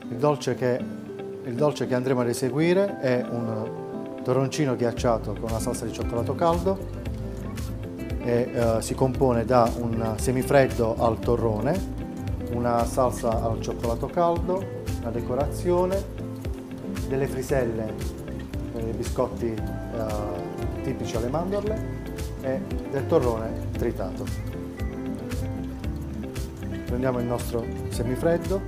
Il dolce che andremo ad eseguire è un toroncino ghiacciato con una salsa di cioccolato caldo e si compone da un semifreddo al torrone, una salsa al cioccolato caldo, una decorazione, delle friselle, dei biscotti tipici alle mandorle e del torrone tritato. Prendiamo il nostro semifreddo,